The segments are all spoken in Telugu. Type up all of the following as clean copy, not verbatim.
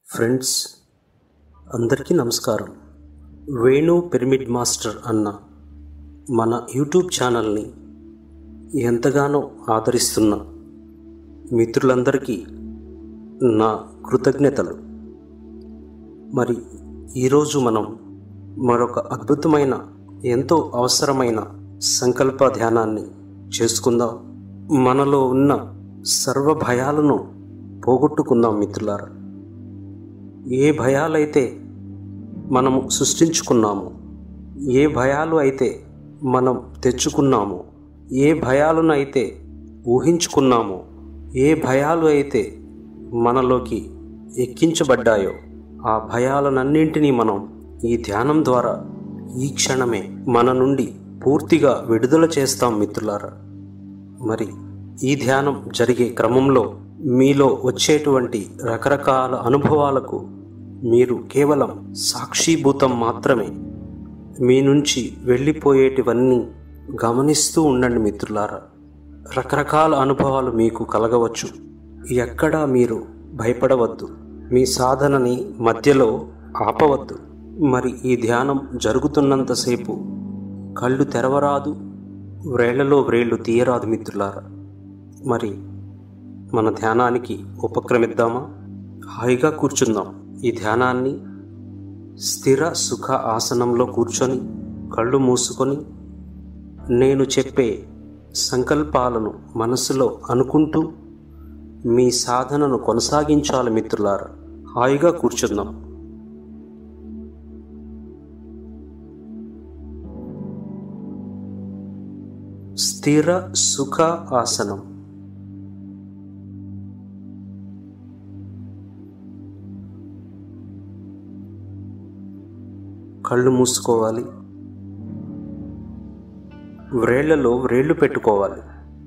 ఫ్రెండ్స్ అందరికీ నమస్కారం. వేణు పిరమిడ్ మాస్టర్ అన్న మన యూట్యూబ్ ఛానల్ని ఎంతగానో ఆదరిస్తున్న మిత్రులందరికీ నా కృతజ్ఞతలు. మరి ఈరోజు మనం మరొక అద్భుతమైన ఎంతో అవసరమైన సంకల్ప ధ్యానాన్ని చేసుకుందాం. మనలో ఉన్న సర్వ భయాలను పోగొట్టుకుందాం మిత్రులారా. ఏ భయాలైతే మనము సృష్టించుకున్నామో, ఏ భయాలు అయితే మనం తెచ్చుకున్నామో, ఏ భయాలను అయితే ఊహించుకున్నామో, ఏ భయాలు అయితే మనలోకి ఎక్కించబడ్డాయో ఆ భయాలనన్నింటినీ మనం ఈ ధ్యానం ద్వారా ఈ క్షణమే మన నుండి పూర్తిగా విడుదల చేస్తాం మిత్రులారా. మరి ఈ ధ్యానం జరిగే క్రమంలో మీలో వచ్చేటువంటి రకరకాల అనుభవాలకు మీరు కేవలం సాక్షిభూతం మాత్రమే. మీ నుంచి వెళ్ళిపోయేటివన్నీ గమనిస్తూ ఉండండి మిత్రులారా. రకరకాల అనుభవాలు మీకు కలగవచ్చు. ఎక్కడా మీరు భయపడవద్దు. మీ సాధనని మధ్యలో ఆపవద్దు. మరి ఈ ధ్యానం జరుగుతున్నంతసేపు కళ్ళు తెరవరాదు, వ్రేళ్లలో వ్రేళ్లు తీయరాదు మిత్రులారా. మరి మన ధ్యానానికి ఉపక్రమిద్దామా? హాయిగా కూర్చుందాం. ఈ ధ్యానాన్ని స్థిర సుఖ ఆసనంలో కూర్చొని కళ్ళు మూసుకొని నేను చెప్పే సంకల్పాలను మనసులో అనుకుంటూ మీ సాధనను కొనసాగించాలి మిత్రులారా. హాయిగా కూర్చుందాం. స్థిర సుఖ ఆసనం. కళ్ళు మూసుకోవాలి. వ్రేళ్లలో వ్రేళ్లు పెట్టుకోవాలి.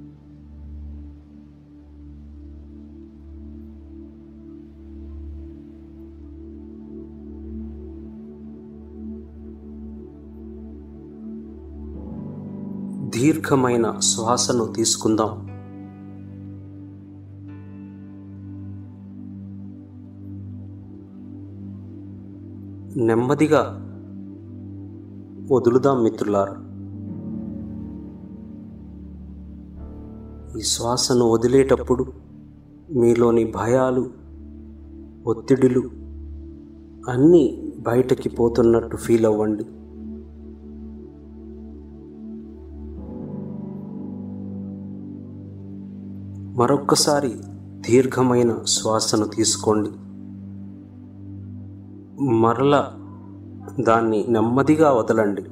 దీర్ఘమైన శ్వాసను తీసుకుందాం. నెమ్మదిగా వదులుదాం మిత్రులారా. ఈ శ్వాసను వదిలేటప్పుడు మీలోని భయాలు, ఒత్తిడులు అన్నీ బయటకి పోతున్నట్టు ఫీల్ అవ్వండి. మరొక్కసారి దీర్ఘమైన శ్వాసను తీసుకోండి. మరలా దాన్ని నెమ్మదిగా వదలండి.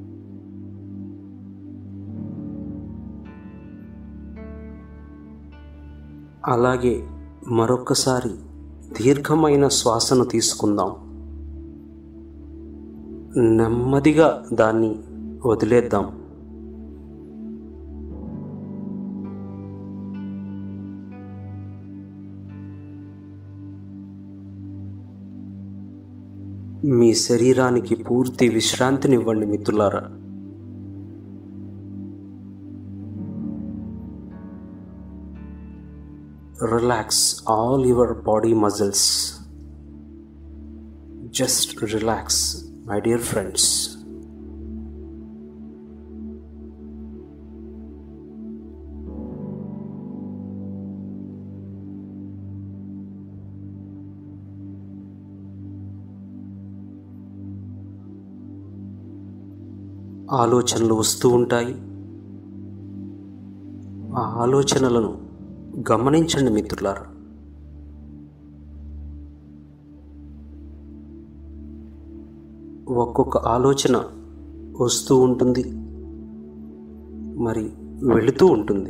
అలాగే మరొకసారి దీర్ఘమైన శ్వాసను తీసుకుందాం. నెమ్మదిగా దాన్ని వదిలేద్దాం. మీ శరీరానికి పూర్తి విశ్రాంతినివ్వండి మిత్రులారా. Relax all your body muscles. Just relax my dear friends. ఆలోచనలు వస్తూ ఉంటాయి. ఆ ఆలోచనలను గమనించండి మిత్రులారా. ఒక్కొక్క ఆలోచన వస్తూ ఉంటుంది, మరి వెళుతూ ఉంటుంది.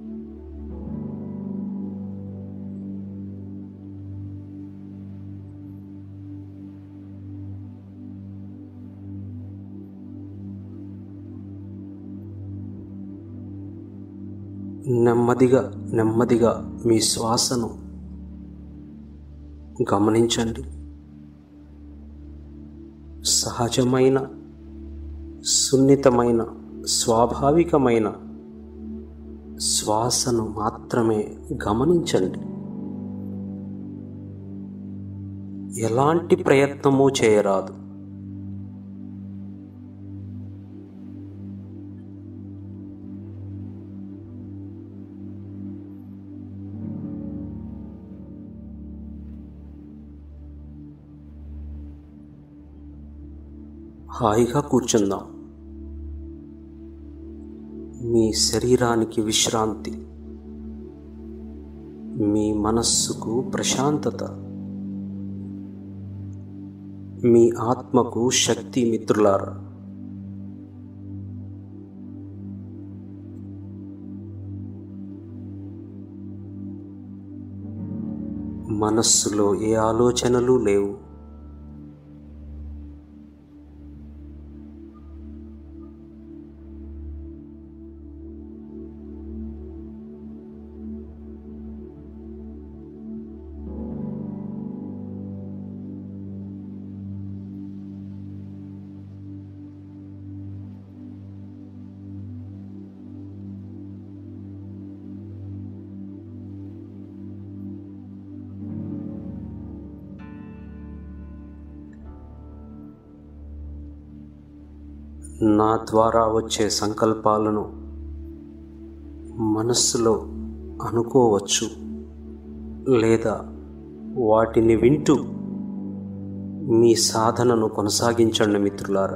నెమ్మదిగా నెమ్మదిగా మీ శ్వాసను గమనించండి. సహజమైన, సున్నితమైన, స్వాభావికమైన శ్వాసను మాత్రమే గమనించండి. ఎలాంటి ప్రయత్నమూ చేయరాదు. హాయిగా కూర్చుందాం. మీ శరీరానికి విశ్రాంతి, మీ మనస్సుకు ప్రశాంతత, మీ ఆత్మకు శక్తి. మిత్రులారా, మనస్సులో ఏ ఆలోచనలు లేవు. నా ద్వారా వచ్చే సంకల్పాలను మనస్సులో అనుకోవచ్చు, లేదా వాటిని వింటూ మీ సాధనను కొనసాగించండి. మిత్రులారా,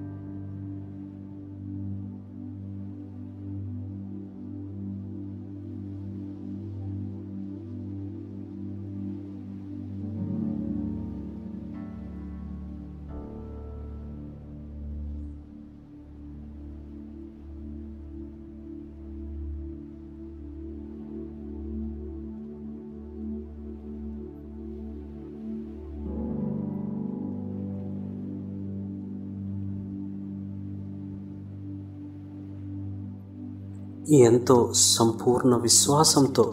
ఎంతో సంపూర్ణ విశ్వాసంతో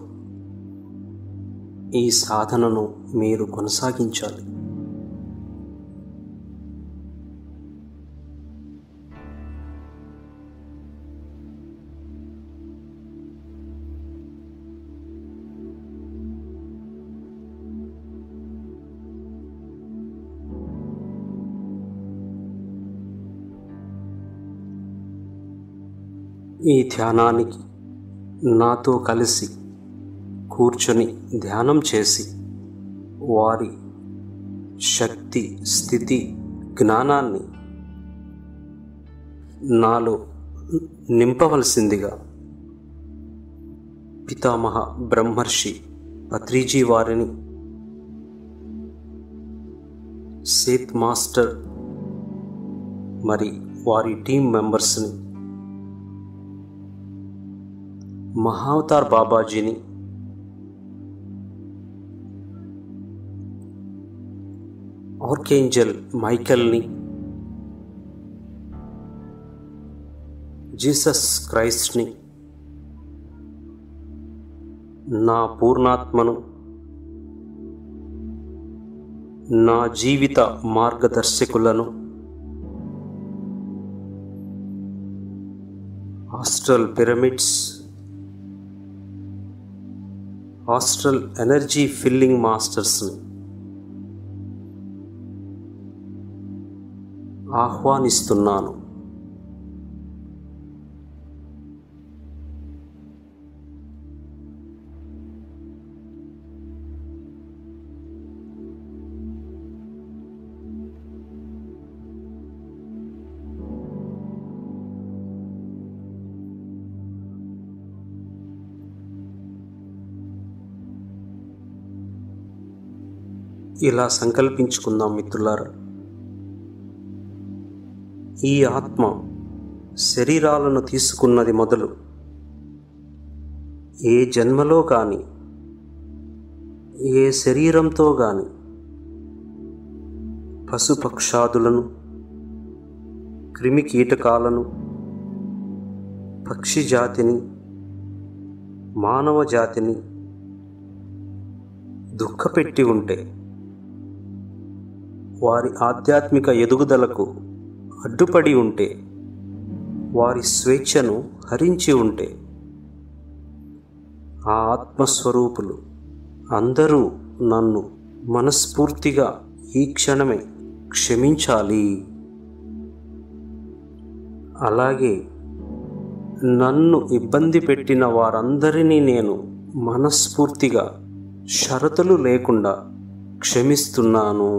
ఈ సాధనను మీరు కొనసాగించాలి. ఈ ధ్యానానికి నాతో కలిసి కూర్చొని ధ్యానం చేసి వారి శక్తి, స్థితి, జ్ఞానాన్ని నాలో నింపవలసిందిగా పితామహ బ్రహ్మర్షి పత్రిజీ వారిని, సేత్ మాస్టర్ మరి వారి టీం మెంబర్స్ని, మహావతార్ బాబాజీని, ఆర్కేంజల్ మైకెల్ని, జీసస్ క్రైస్ట్ని, నా పూర్ణాత్మను, నా జీవిత మార్గదర్శకులను, astral pyramids, astral energy filling మాస్టర్స్ని ఆహ్వానిస్తున్నాను. ఇలా సంకల్పించుకుందాం మిత్రులారా. ఈ ఆత్మ శరీరాలను తీసుకున్నది మొదలు ఏ జన్మలో కానీ, ఏ శరీరంతో కానీ పశుపక్షాదులను, క్రిమి కీటకాలను, పక్షి జాతిని, మానవ జాతిని దుఃఖపెట్టి ఉంటే, వారి ఆధ్యాత్మిక ఎదుగుదలకు అడ్డుపడి ఉంటే, వారి స్వేచ్ఛను హరించి ఉంటే, ఆ ఆత్మస్వరూపులు అందరూ నన్ను మనస్ఫూర్తిగా ఈ క్షణమే క్షమించాలి. అలాగే నన్ను ఇబ్బంది పెట్టిన వారందరినీ నేను మనస్ఫూర్తిగా షరతులు లేకుండా క్షమిస్తున్నాను.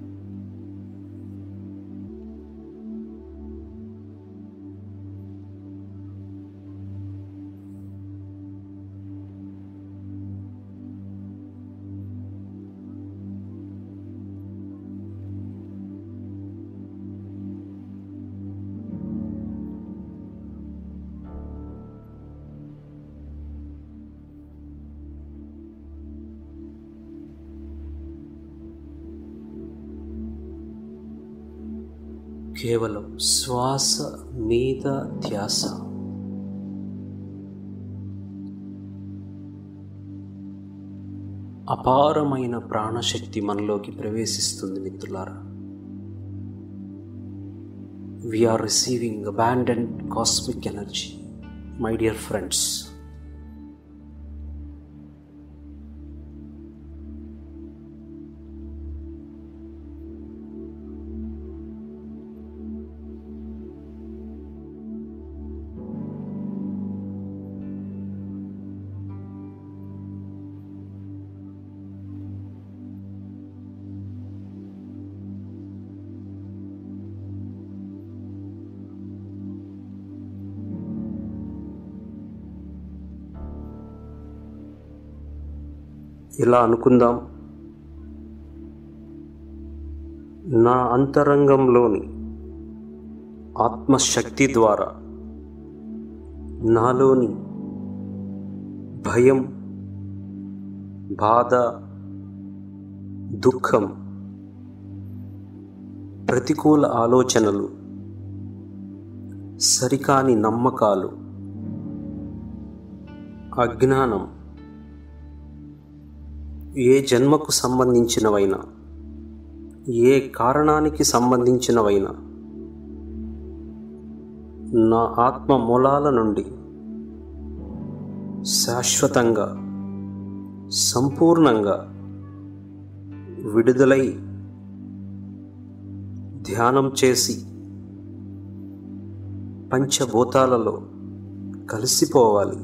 కేవలం శ్వాస మీద ధ్యాస. అపారమైన ప్రాణశక్తి మనలోకి ప్రవేశిస్తుంది మిత్రులారా. We are receiving abundant cosmic energy, my dear friends. ఇలా అనుకుందాం, నా అంతరంగంలోని ఆత్మశక్తి ద్వారా నాలోని భయం, బాధ, దుఃఖం, ప్రతికూల ఆలోచనలు, సరికాని నమ్మకాలు, అజ్ఞానం ఏ జన్మకు సంబంధించినవైనా, ఏ కారణానికి సంబంధించినవైనా నా ఆత్మ మూలాల నుండి శాశ్వతంగా, సంపూర్ణంగా విడుదలై ధ్యానం చేసి పంచభూతాలలో కలిసిపోవాలి.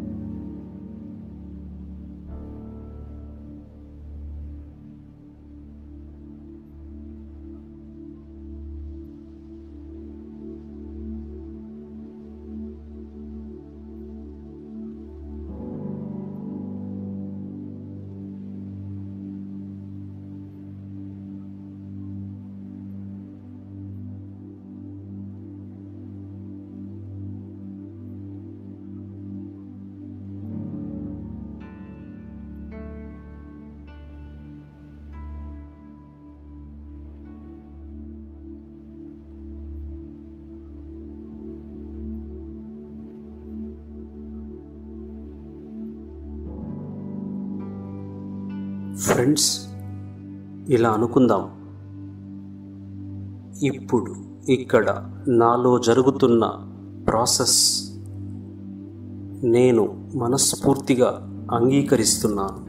ఫ్రెండ్స్, ఇలా అనుకుందాం, ఇప్పుడు ఇక్కడ నాలో జరుగుతున్న ప్రాసెస్ నేను మనస్ఫూర్తిగా అంగీకరిస్తున్నాను.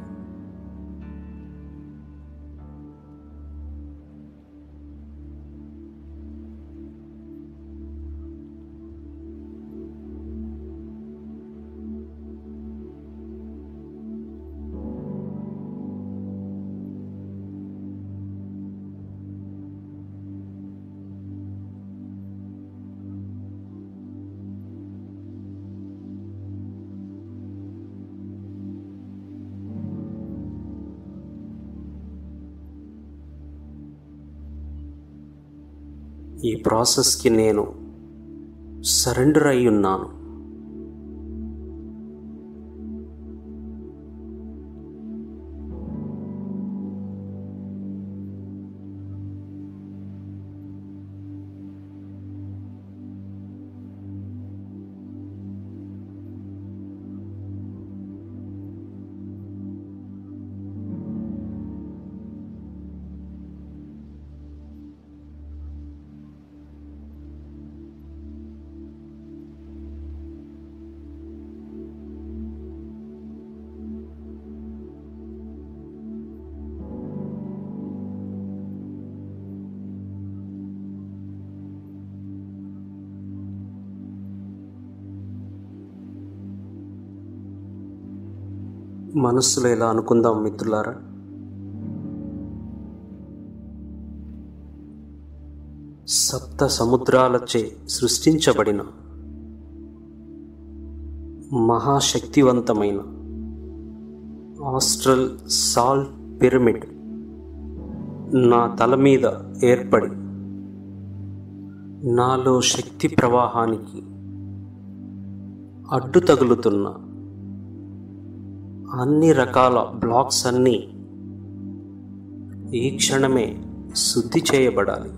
ఈ ప్రాసెస్కి నేను సరెండర్ అయి ఉన్నాను. మనస్సులో ఇలా అనుకుందాం మిత్రులారా, సప్త సముద్రాలచే సృష్టించబడిన మహాశక్తివంతమైన ఆస్ట్రల్ సాల్ట్ పిరమిడ్ నా తల మీద ఏర్పడి నాలో శక్తి ప్రవాహానికి అడ్డు తగులుతున్న అన్ని రకాల బ్లాక్స్ అన్నీ ఈ క్షణమే శుద్ధి చేయబడాలి.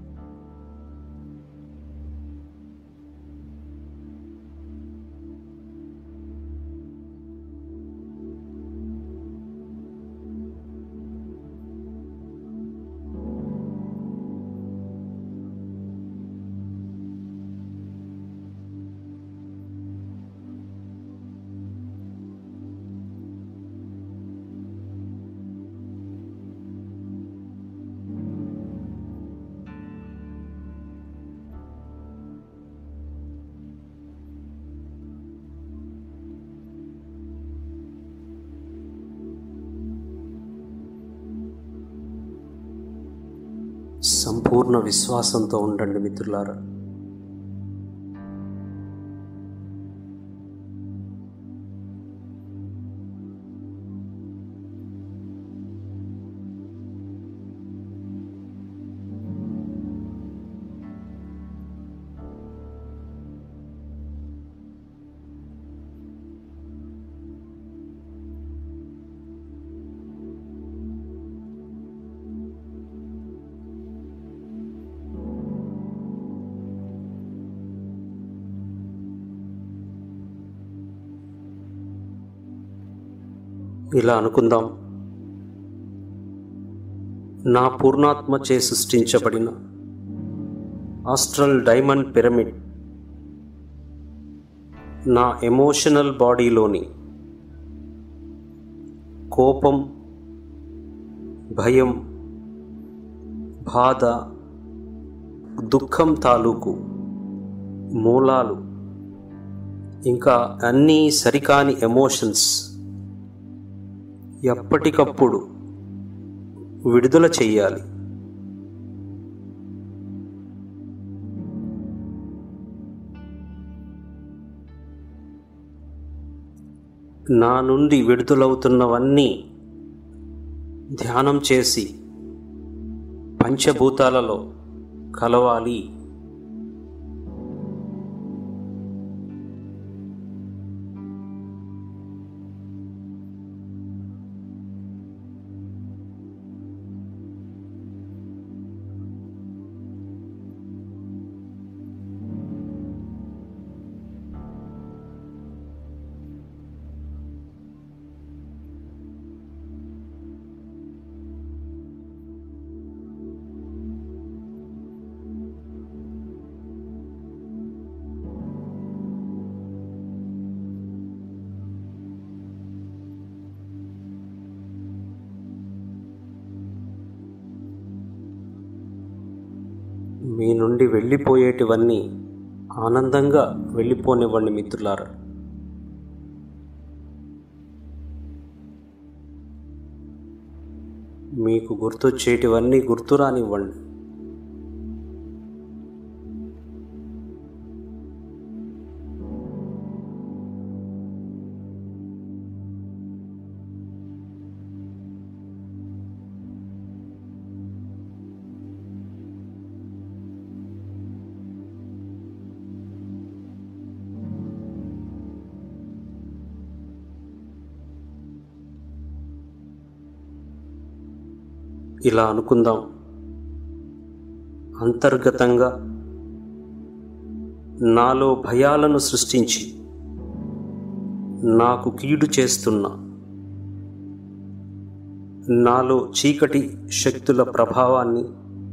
సంపూర్ణ విశ్వాసంతో ఉండండి మిత్రులారా. ఇలా అనుకుందాం, నా పూర్ణాత్మచే సృష్టించబడిన ఆస్ట్రల్ డైమండ్ పిరమిడ్ నా ఎమోషనల్ బాడీలోని కోపం, భయం, బాధ, దుఃఖం తాలూకు మూలాలు, ఇంకా అన్నీ సరికాని ఎమోషన్స్ ఎప్పటికప్పుడు విడుదల చెయ్యాలి. నా నుండి విడుదలవుతున్నవన్నీ ధ్యానం చేసి పంచభూతాలలో కలవాలి. మీ నుండి వెళ్ళిపోయేటివన్నీ ఆనందంగా వెళ్ళిపోనివ్వండి మిత్రులారా. మీకు గుర్తొచ్చేటివన్నీ గుర్తురానివ్వండి. ఇలా అనుకుందాం, అంతర్గతంగా నాలో భయాలను సృష్టించి నాకు కీడు చేస్తున్న నాలో చీకటి శక్తుల ప్రభావాన్ని,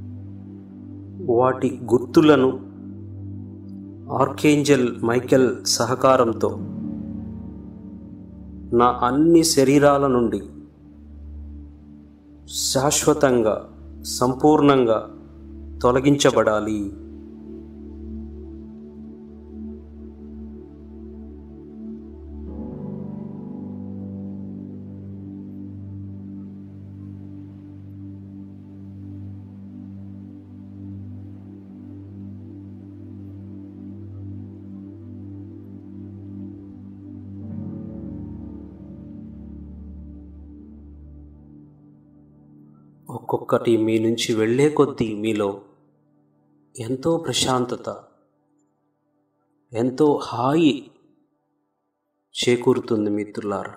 వాటి గుర్తులను ఆర్కేంజెల్ మైకెల్ సహకారంతో నా అన్ని శరీరాల నుండి శాశ్వతంగా సంపూర్ణంగా తొలగించబడాలి. ఒక్కొక్కటి మీ నుంచి వెళ్ళే కొద్దీ మీలో ఎంతో ప్రశాంతత, ఎంతో హాయి చేకూరుతుంది మిత్రులారా.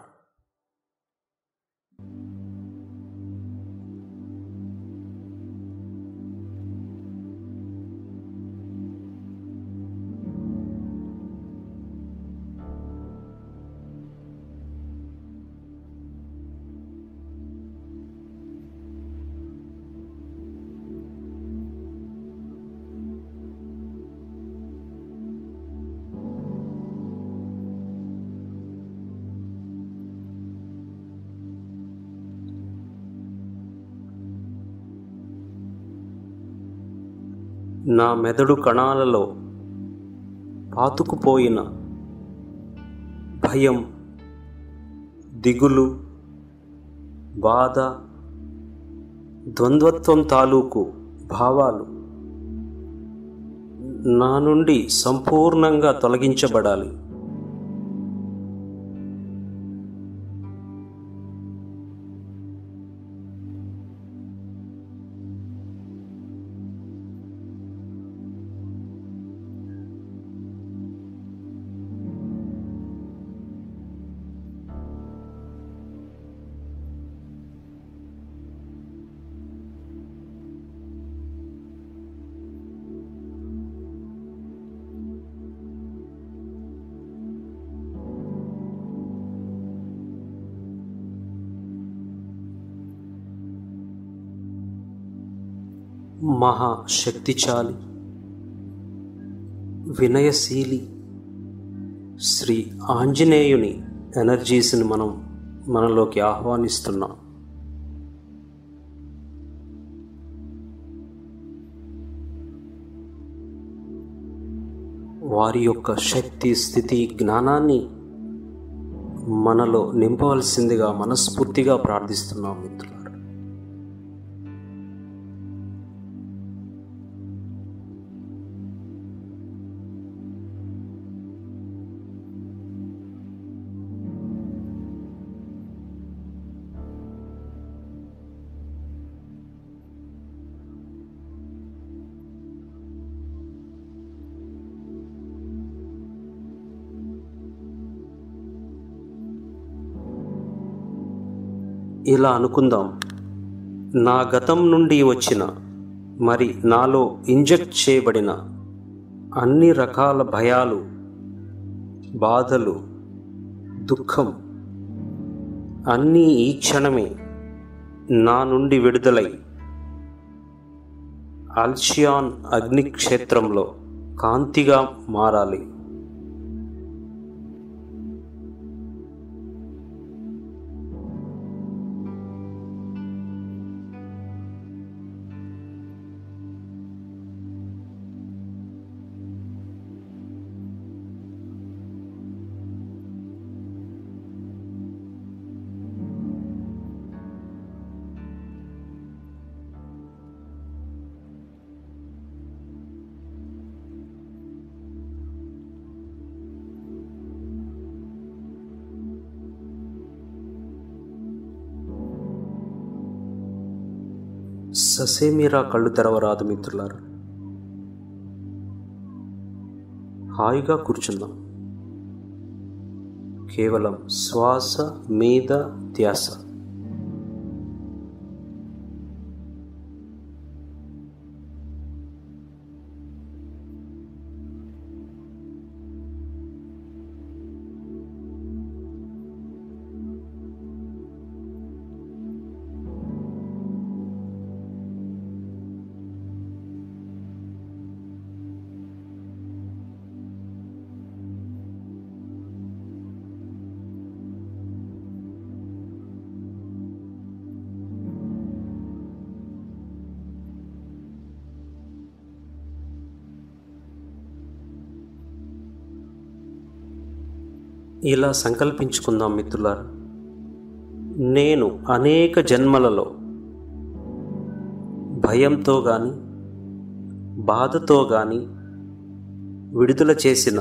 నా మెదడు కణాలలో పాతుకుపోయిన భయం, దిగులు, బాధ, ద్వంద్వత్వం తాలూకు భావాలు నా నుండి సంపూర్ణంగా తొలగించబడాలి. మహాశక్తిశాలి, వినయశీలి శ్రీ ఆంజనేయుని ఎనర్జీస్ని మనం మనలోకి ఆహ్వానిస్తున్నాం. వారి యొక్క శక్తి, స్థితి, జ్ఞానాన్ని మనలో నింపవలసిందిగా మనస్ఫూర్తిగా ప్రార్థిస్తున్నాం మిత్రులారా. ఇలా అనుకుందాం, నా గతం నుండి వచ్చిన మరి నాలో ఇంజెక్ట్ చేయబడిన అన్ని రకాల భయాలు, బాధలు, దుఃఖం అన్నీ ఈ క్షణమే నా నుండి విడుదలై అల్షియాన్ అగ్నిక్షేత్రంలో కాంతిగా మారాలి. ససేమిరా కళ్ళు తెరవరాదు మిత్రులారా. హాయిగా కూర్చుందాం. కేవలం శ్వాస మీద ధ్యాస. ఇలా సంకల్పించుకుందాం మిత్రులారా, నేను అనేక జన్మలలో భయంతో కానీ బాధతో కానీ విడుదల చేసిన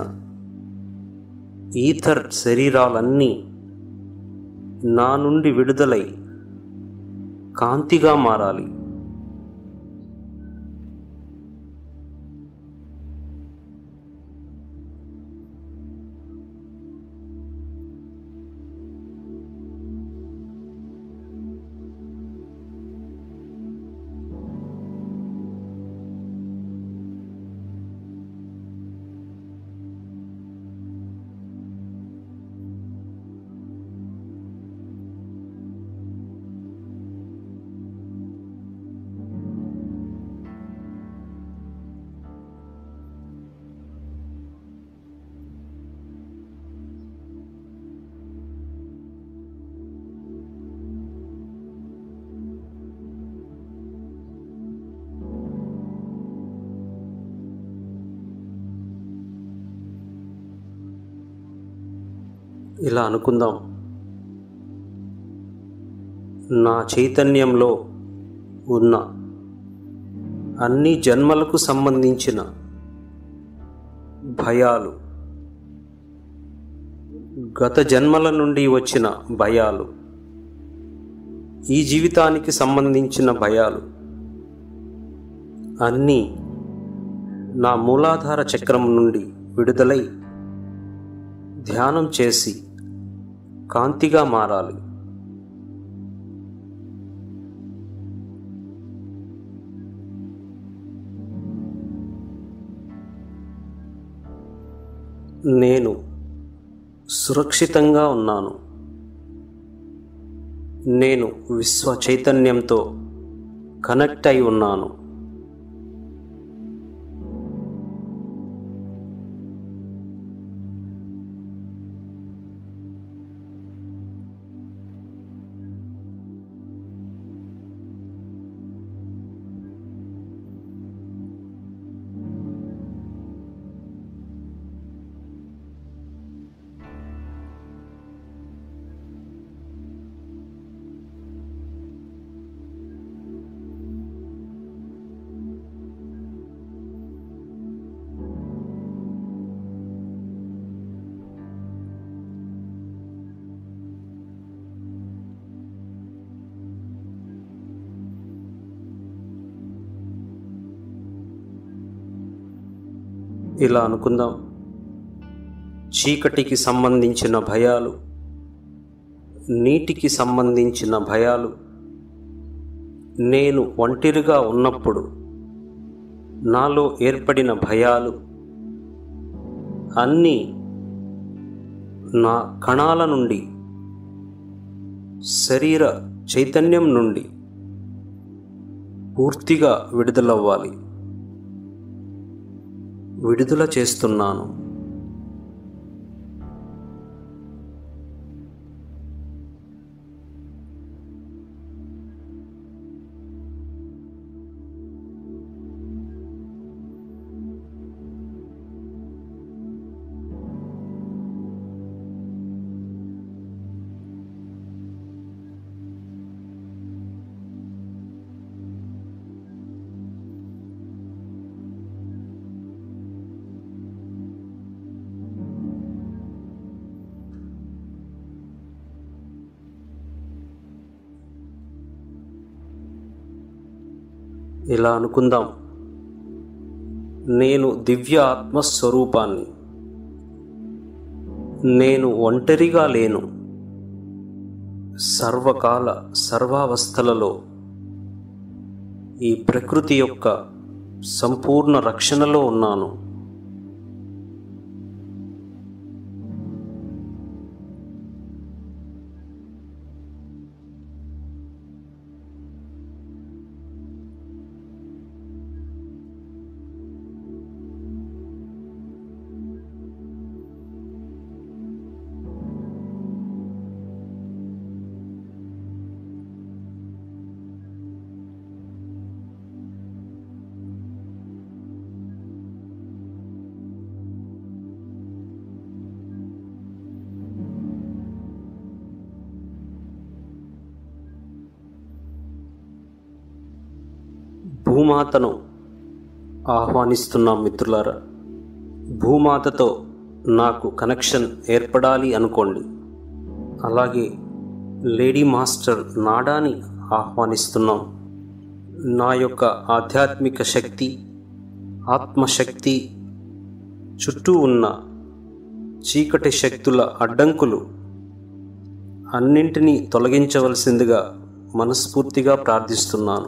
ఈథర్ శరీరాలన్నీ నా నుండి విడుదలై కాంతిగా మారాలి. ఇలా అనుకుందాం, నా చైతన్యంలో ఉన్న అన్ని జన్మలకు సంబంధించిన భయాలు, గత జన్మల నుండి వచ్చిన భయాలు, ఈ జీవితానికి సంబంధించిన భయాలు అన్నీ నా మూలాధార చక్రం నుండి విడుదలై ధ్యానం చేసి కాంతిగా మారాలి. నేను సురక్షితంగా ఉన్నాను. నేను విశ్వ చైతన్యంతో కనెక్ట్ అయి ఉన్నాను. ఇలా అనుకుందాం, చీకటికి సంబంధించిన భయాలు, నీటికి సంబంధించిన భయాలు, నేను ఒంటరిగా ఉన్నప్పుడు నాలో ఏర్పడిన భయాలు అన్నీ నా కణాల నుండి, శరీర చైతన్యం నుండి పూర్తిగా విడుదలవ్వాలి. విడుదల చేస్తున్నాను. ఇలా అనుకుందాం, నేను దివ్య ఆత్మస్వరూపాన్ని. నేను ఒంటరిగా లేను. సర్వకాల సర్వావస్థలలో ఈ ప్రకృతి యొక్క సంపూర్ణ రక్షణలో ఉన్నాను. భూమాతను ఆహ్వానిస్తున్నాం మిత్రులారా. భూమాతతో నాకు కనెక్షన్ ఏర్పడాలి అనుకోండి. అలాగే లేడీ మాస్టర్ నాడాని ఆహ్వానిస్తున్నాం. నా యొక్క ఆధ్యాత్మిక శక్తి, ఆత్మశక్తి చుట్టూ ఉన్న చీకటి శక్తుల అడ్డంకులు అన్నింటినీ తొలగించవలసిందిగా మనస్ఫూర్తిగా ప్రార్థిస్తున్నాను.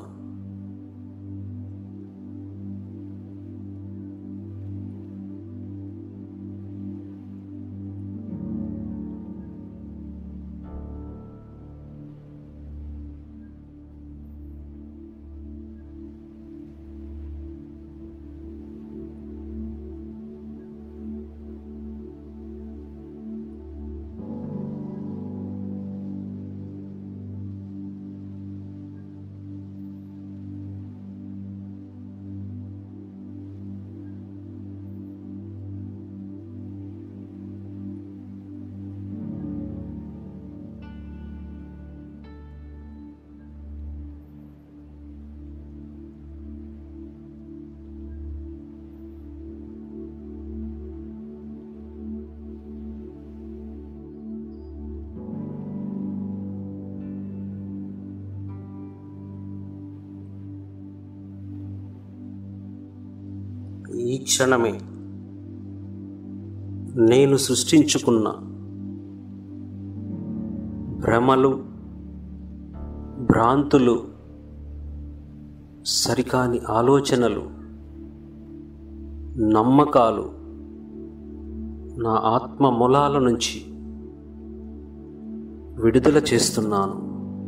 ఈ క్షణమే నేను సృష్టించుకున్న భ్రమలు, భ్రాంతులు, సరికాని ఆలోచనలు, నమ్మకాలు నా ఆత్మ మూలాల నుంచి విడుదల చేస్తున్నాను.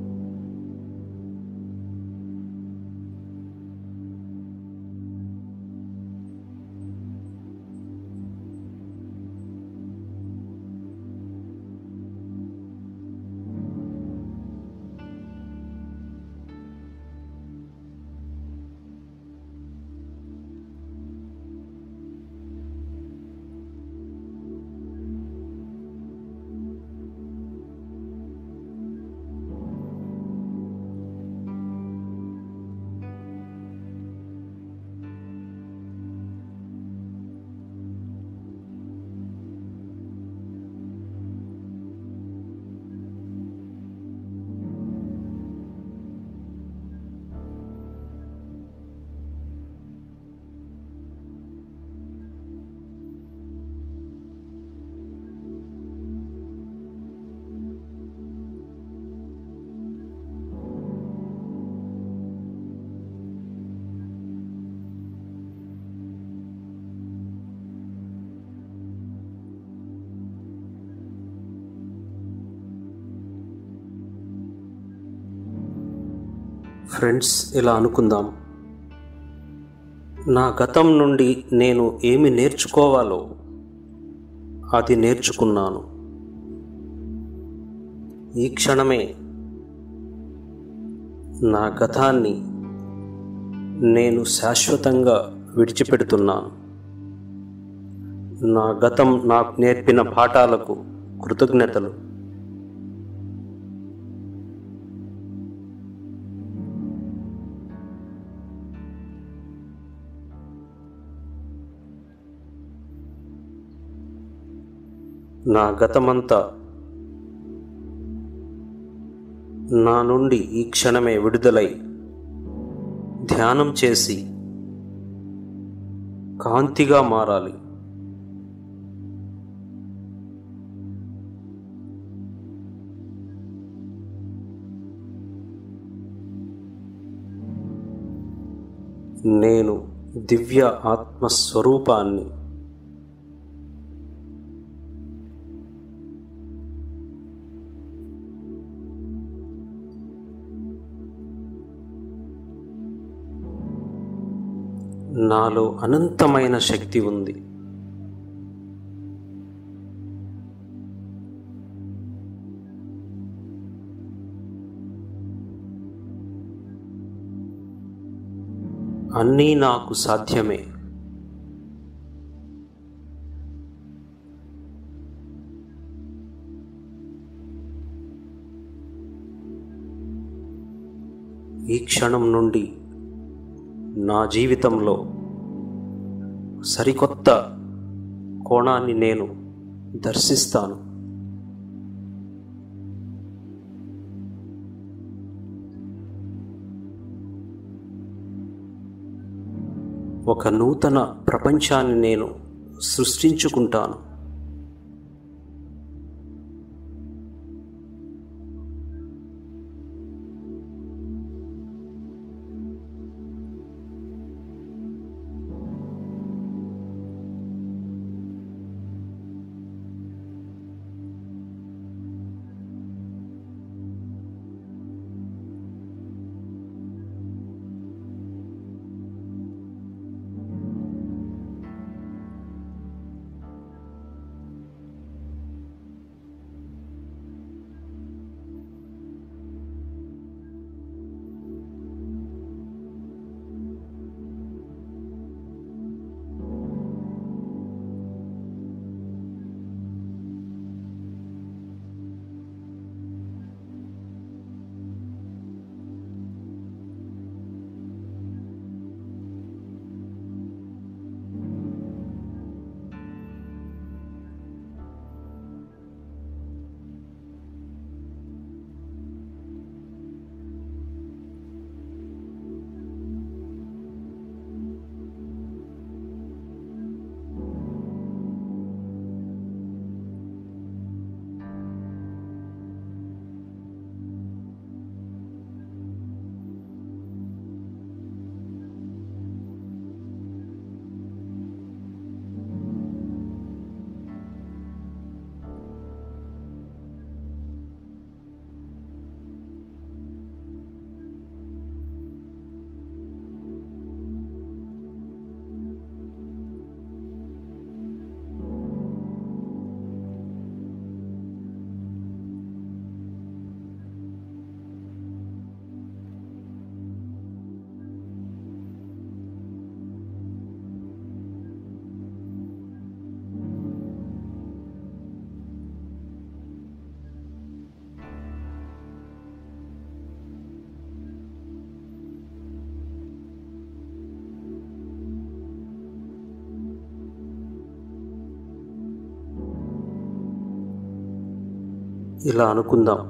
ఫ్రెండ్స్, ఇలా అనుకుందాం. నా గతం నుండి నేను ఏమి నేర్చుకోవాలో అది నేర్చుకున్నాను. ఈ క్షణమే నా గతాన్ని నేను శాశ్వతంగా విడిచిపెడుతున్నాను. నా గతం నాకు నేర్పిన పాఠాలకు కృతజ్ఞతలు. నా గతమంతా నా నుండి ఈ క్షణమే విడుదలై ధ్యానం చేసి కాంతిగా మారాలి. నేను దివ్య ఆత్మస్వరూపాన్ని. నాలో అనంతమైన శక్తి ఉంది. అన్నీ నాకు సాధ్యమే. ఈ క్షణం నుండి నా జీవితంలో సరికొత్త కోణాన్ని నేను దర్శిస్తాను. ఒక నూతన ప్రపంచాన్ని నేను సృష్టించుకుంటాను. ఇలా అనుకుందాం,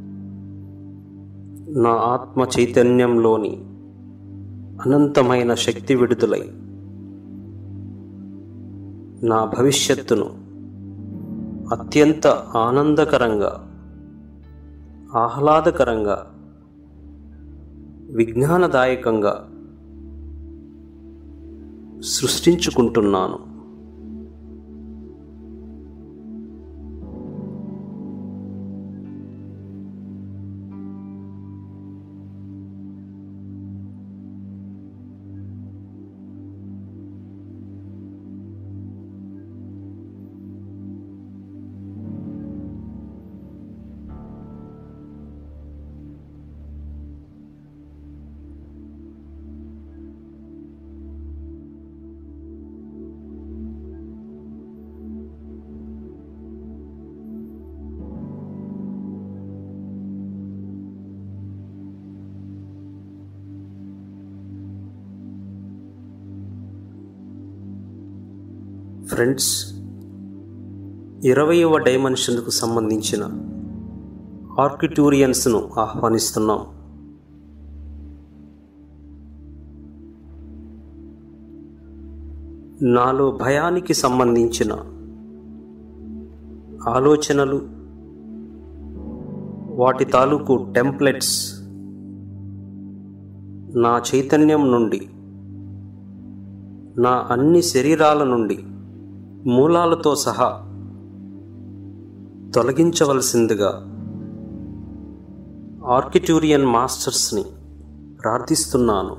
నా ఆత్మ చైతన్యంలోని అనంతమైన శక్తి విడుదలై నా భవిష్యత్తును అత్యంత ఆనందకరంగా, ఆహ్లాదకరంగా, విజ్ఞానదాయకంగా సృష్టించుకుంటున్నాను. ఫ్రెండ్స్, 20వ డైమెన్షన్కు సంబంధించిన ఆర్కిటూరియన్స్ను ఆహ్వానిస్తున్నాం. నాలో భయానికి సంబంధించిన ఆలోచనలు, వాటి తాలూకు టెంప్లెట్స్ నా చైతన్యం నుండి, నా అన్ని శరీరాల నుండి మూలాలతో సహా తొలగించవలసిందిగా ఆర్కిటూరియన్ మాస్టర్స్ని ప్రార్థిస్తున్నాను.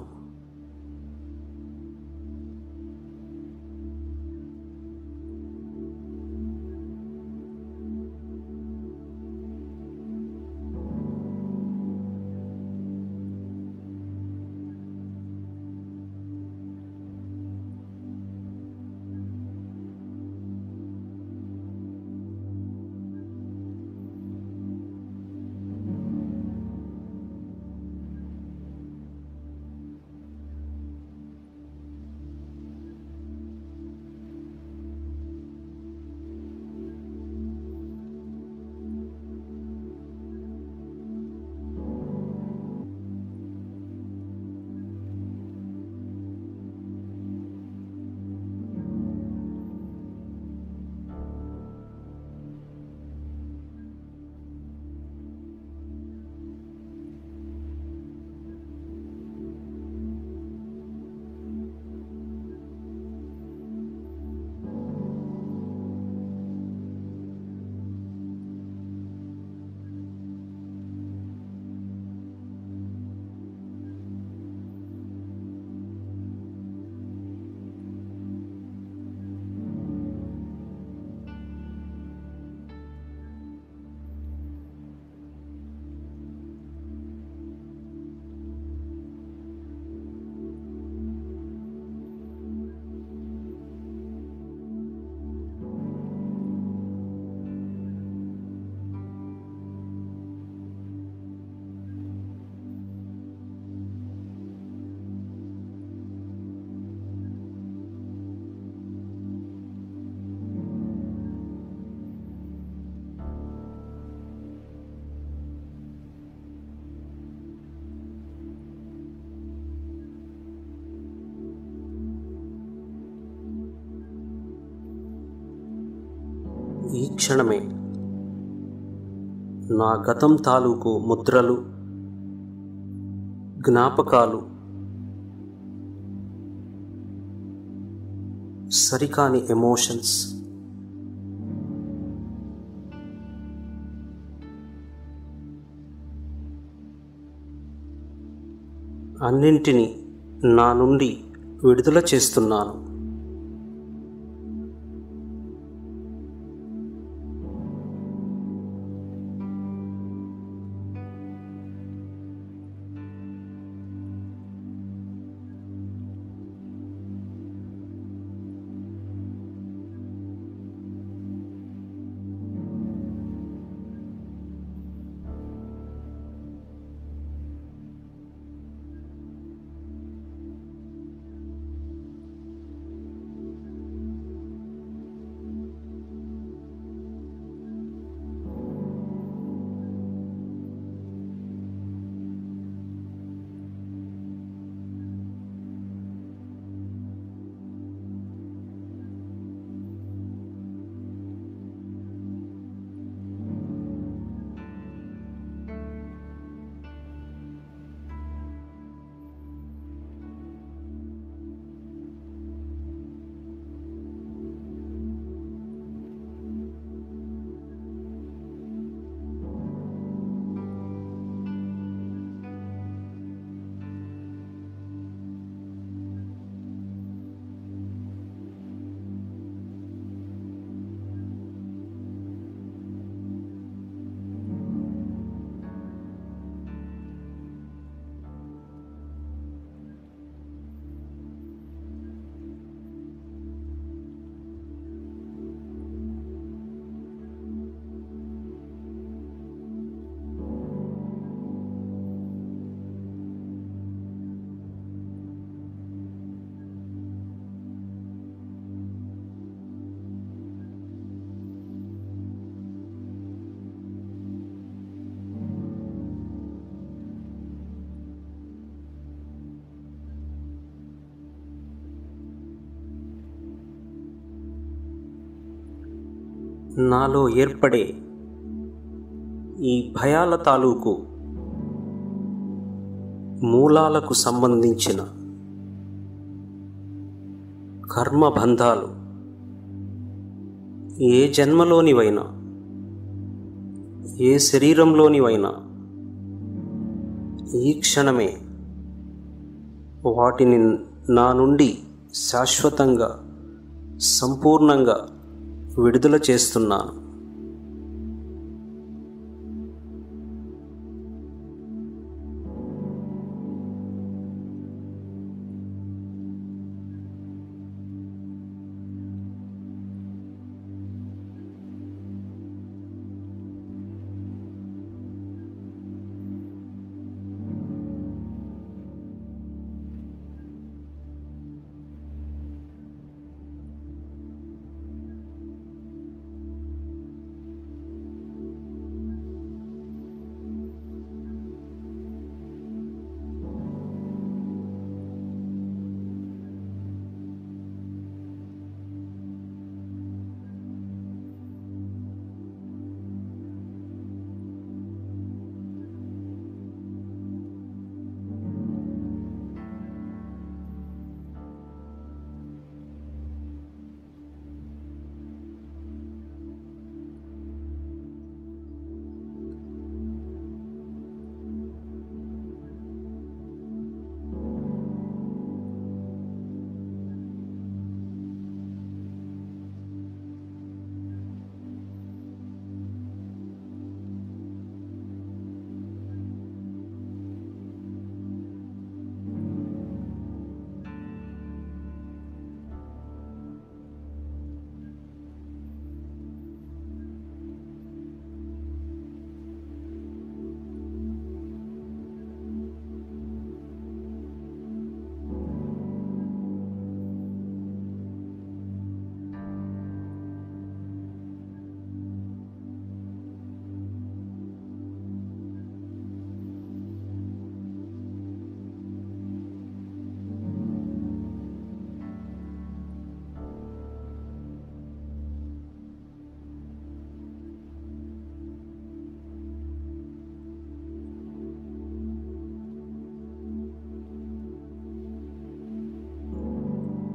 ఈ క్షణమే నా గతం తాలూకు ముద్రలు, జ్ఞాపకాలు, సరికాని ఎమోషన్స్, అన్నింటినీ నా నుండి విడుదల చేస్తున్నాను. నాలో ఏర్పడే ఈ భయాల తాలూకు మూలాలకు సంబంధించిన కర్మబంధాలు ఏ జన్మలోనివైనా, ఏ శరీరంలోనివైనా ఈ క్షణమే వాటిని నా నుండి శాశ్వతంగా, సంపూర్ణంగా విడుదల చేస్తున్నాను.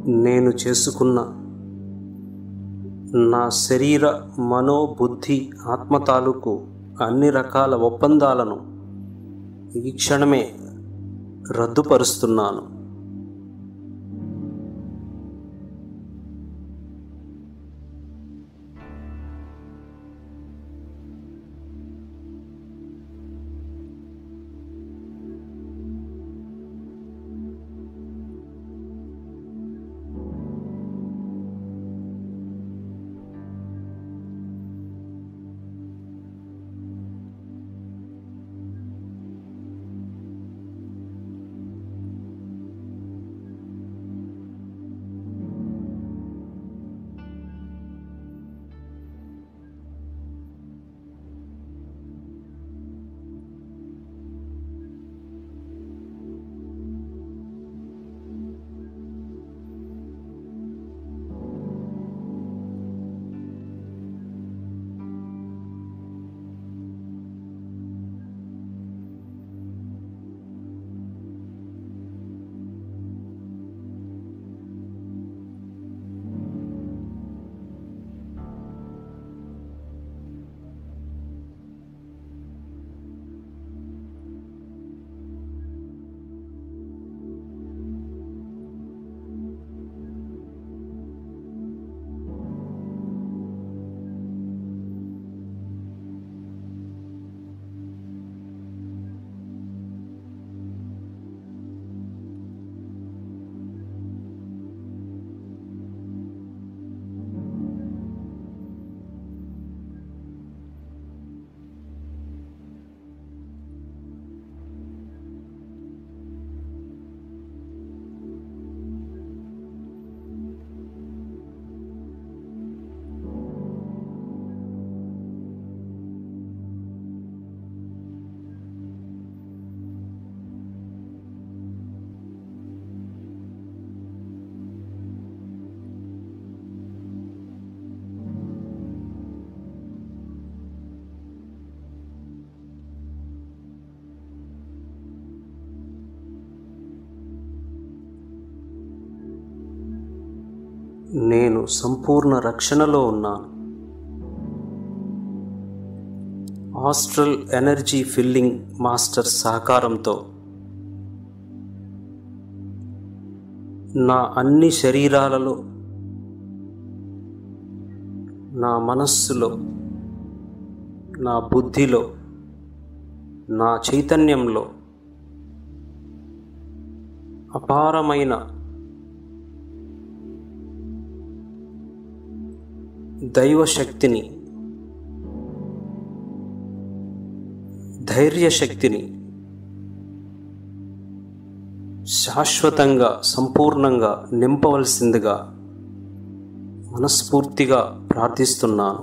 నేను చేసుకున్న నా శరీర, మనో, బుద్ధి, ఆత్మ తాలూకు అన్ని రకాల ఒప్పందాలను ఈ క్షణమే రద్దుపరుస్తున్నాను. నేను సంపూర్ణ రక్షణలో ఉన్నాను. ఆస్ట్రల్ ఎనర్జీ ఫిల్లింగ్ మాస్టర్ సహకారంతో నా అన్ని శరీరాలలో, నా మనస్సులో, నా బుద్ధిలో, నా చైతన్యంలో అపారమైన దైవశక్తిని, ధైర్యశక్తిని శాశ్వతంగా, సంపూర్ణంగా నింపవలసిందిగా మనస్ఫూర్తిగా ప్రార్థిస్తున్నాను.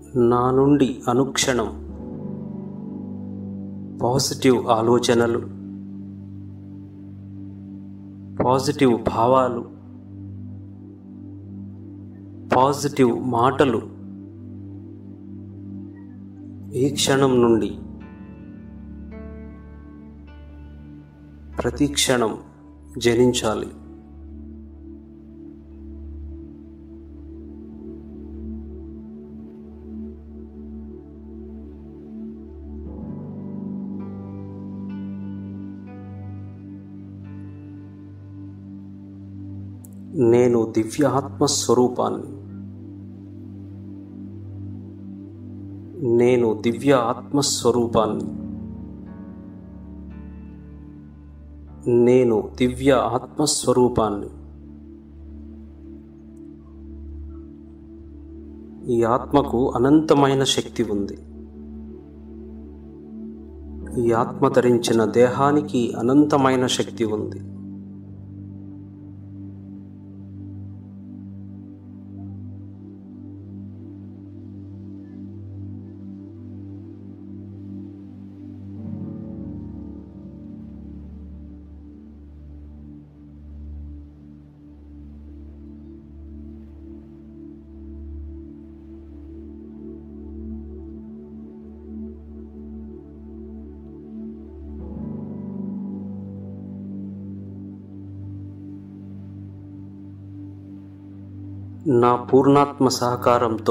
నా నుండి అనుక్షణం పాజిటివ్ ఆలోచనలు, పాజిటివ్ భావాలు, పాజిటివ్ మాటలు ఈ క్షణం నుండి ప్రతి క్షణం జనించాలి. నేను దివ్య ఆత్మస్వరూపాన్ని. నేను దివ్య ఆత్మస్వరూపాన్ని. నేను దివ్య ఆత్మస్వరూపాన్ని. ఈ ఆత్మకు అనంతమైన శక్తి ఉంది. ఈ ఆత్మ ధరించిన దేహానికి అనంతమైన శక్తి ఉంది. నా పూర్ణాత్మ సహకారంతో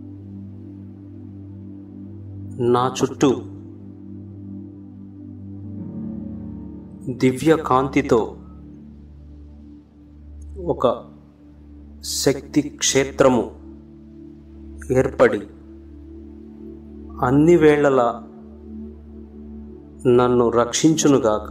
నా చుట్టూ దివ్య కాంతితో ఒక శక్తి క్షేత్రము ఏర్పడి అన్ని వేళలా నన్ను రక్షించునుగాక.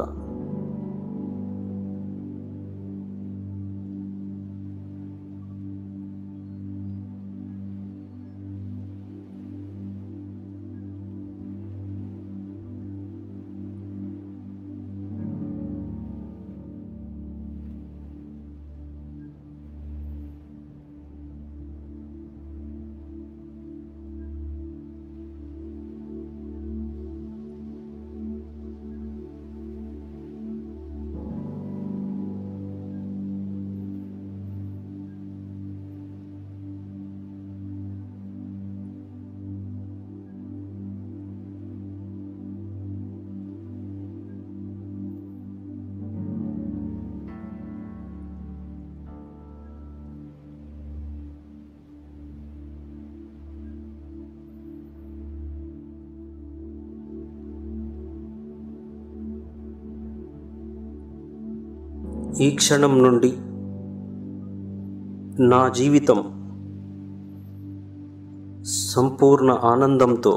ఈ క్షణం నుండి నా జీవితం సంపూర్ణ ఆనందంతో,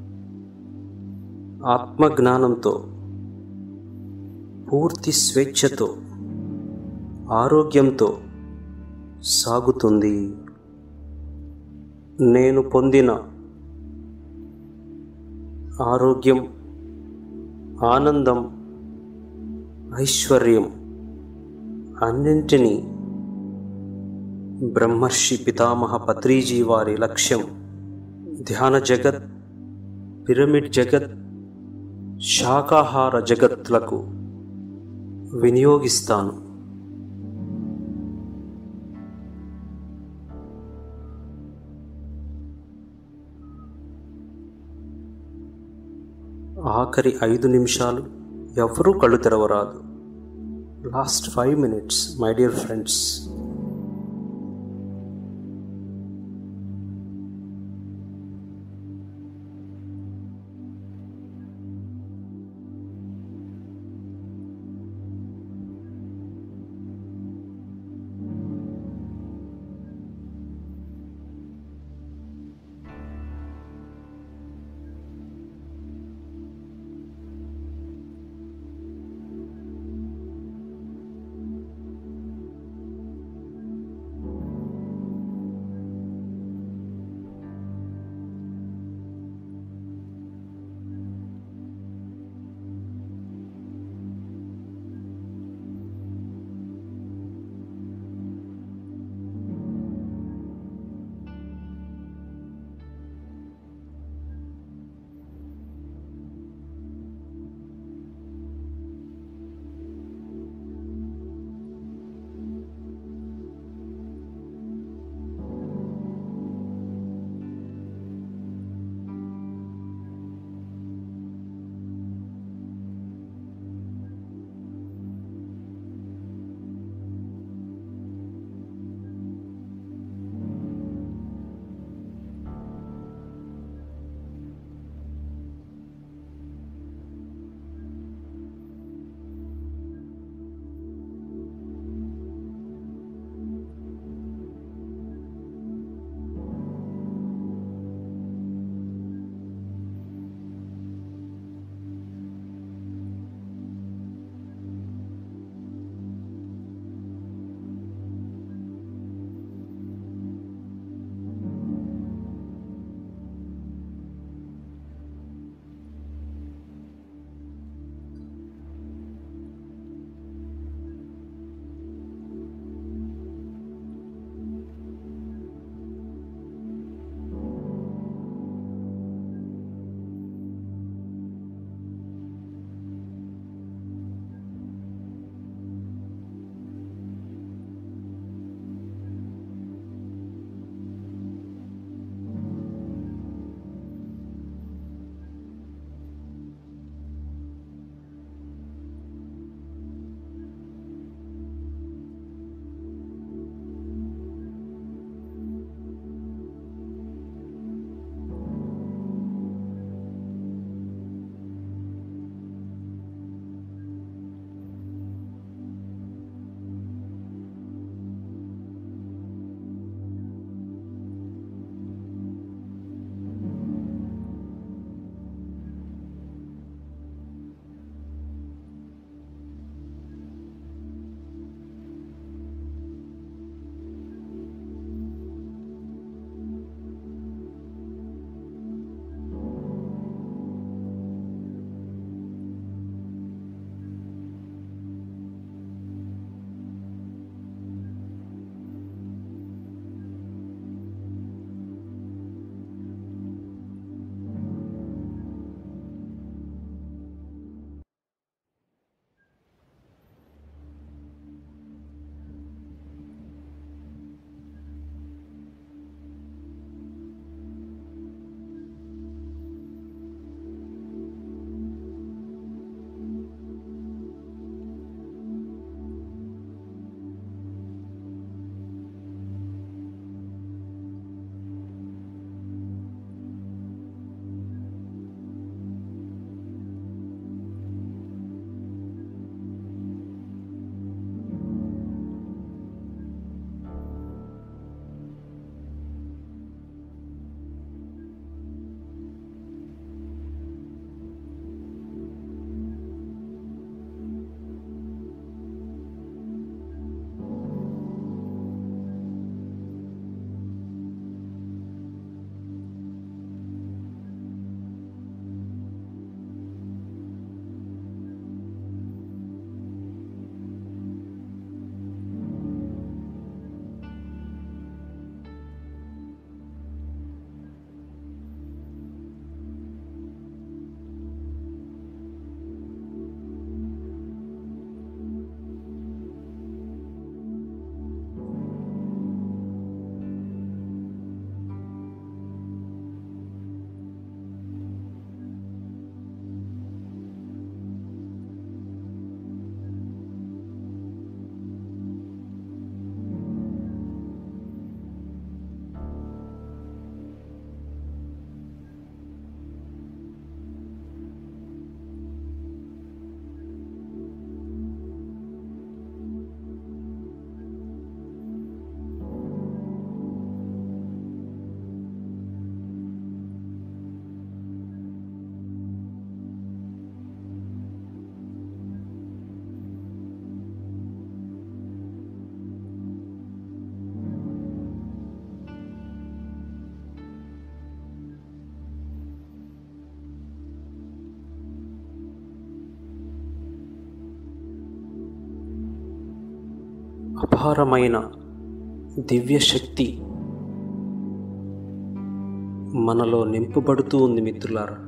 ఆత్మజ్ఞానంతో, పూర్తి స్వేచ్ఛతో, ఆరోగ్యంతో సాగుతుంది. నేను పొందిన ఆరోగ్యం, ఆనందం, ఐశ్వర్యం అన్నింటినీ బ్రహ్మర్షి పితామహ పత్రిజీ వారి లక్ష్యం ధ్యాన జగత్, పిరమిడ్ జగత్, శాకాహార జగత్లకు వినియోగిస్తాను. ఆఖరి 5 నిమిషాలు ఎవరూ కళ్ళు తెరవరాదు. Last 5 minutes, my dear friends. అపారమైన దివ్యశక్తి మనలో నింపబడుతూ ఉంది మిత్రులారా.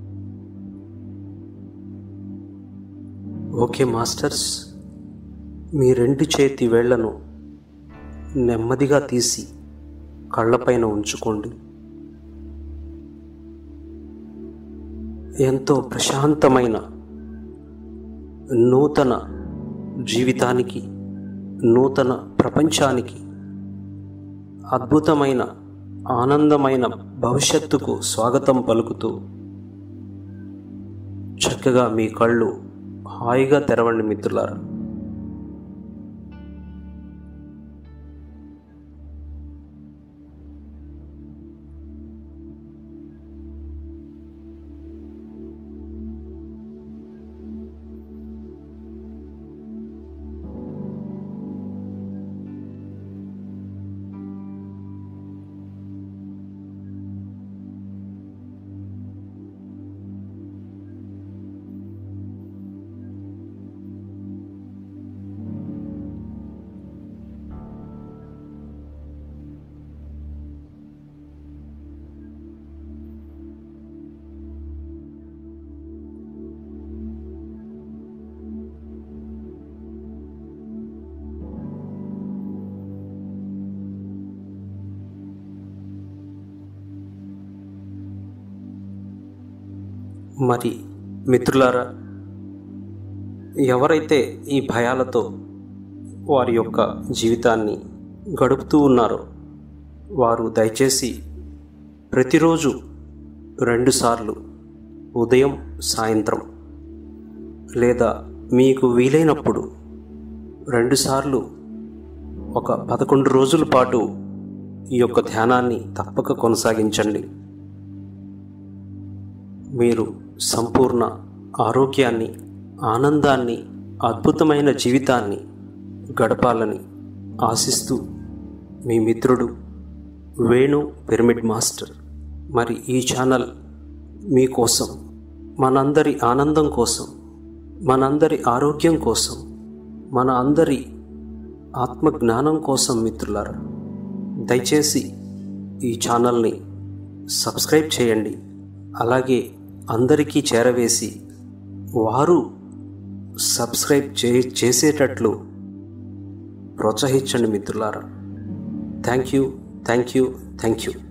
ఓకే మాస్టర్స్, మీ 2 చేతి వేళ్లను నెమ్మదిగా తీసి కళ్ళపైన ఉంచుకోండి. ఎంతో ప్రశాంతమైన నూతన జీవితానికి, నూతన ప్రపంచానికి, అద్భుతమైన ఆనందమైన భవిష్యత్తుకు స్వాగతం పలుకుతూ చక్కగా మీ కళ్ళు హాయిగా తెరవండి మిత్రులారా. మరి మిత్రులారా, ఎవరైతే ఈ భయాలతో వారి యొక్క జీవితాన్ని గడుపుతూ ఉన్నారో వారు దయచేసి ప్రతిరోజు 2 సార్లు ఉదయం సాయంత్రం లేదా మీకు వీలైనప్పుడు 2 సార్లు ఒక 11 రోజుల పాటు ఈ యొక్క ధ్యానాన్ని తప్పక కొనసాగించండి. మీరు సంపూర్ణ ఆరోగ్యాన్ని, ఆనందాన్ని, అద్భుతమైన జీవితాన్ని గడపాలని ఆశిస్తూ మీ మిత్రుడు వేణు పిరమిడ్ మాస్టర్. మరి ఈ ఛానల్ మీకోసం, మనందరి ఆనందం కోసం, మనందరి ఆరోగ్యం కోసం, మన అందరి ఆత్మజ్ఞానం కోసం మిత్రులారా, దయచేసి ఈ ఛానల్ని సబ్స్క్రైబ్ చేయండి. అలాగే అందరికీ చేరవేసి వారు సబ్స్క్రైబ్ చేసేటట్లు ప్రోత్సహించండి మిత్రులారా. Thank you.